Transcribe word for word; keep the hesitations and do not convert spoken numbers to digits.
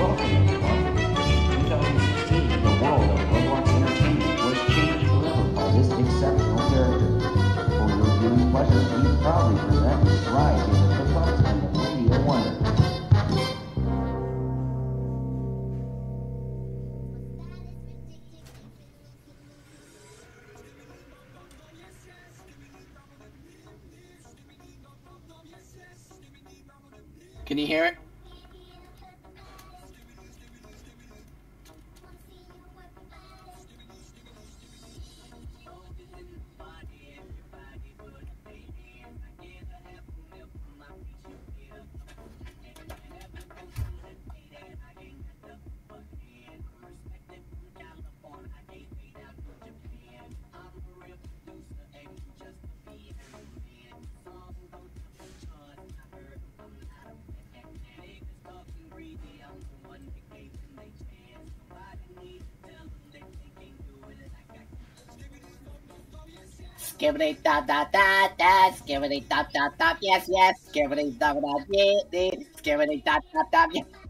Can you hear it? Skibbity da da da da, skibbity da da da, yes yes, skibbity da da da, skibbity da da da, yes.